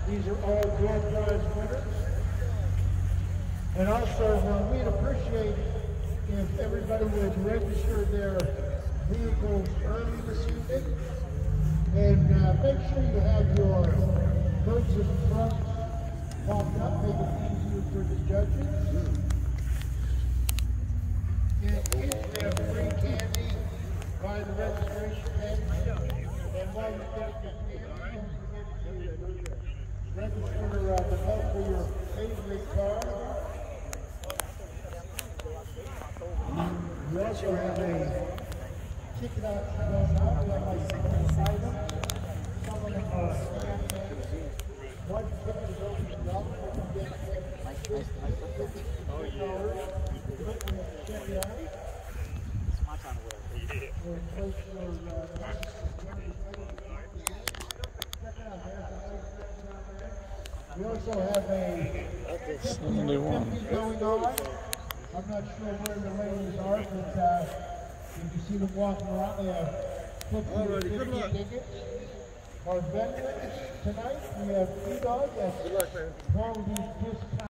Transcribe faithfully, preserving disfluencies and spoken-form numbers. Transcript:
These are all door prize winners. And also, uh, we'd appreciate if everybody would register their vehicles early this evening. And uh, make sure you have your hoods and fronts popped up, make it easier for the judges. And kids have free candy by the registration desk. And while you're getting your candy, don't forget to register uh, the vote for your favorite car. We also have a ticket option going out. We have like six items. Some of them are one ticket is open up. We can get fifty dollars. Chevy out. It's my time to wear. Or place your uh, we also have a seventy-one going on. I'm not sure where the ladies are, but uh, if you see them walking around, they have fifty, fifty tickets. Our veterans tonight, we have two dogs. Good luck, man. One of these discounts.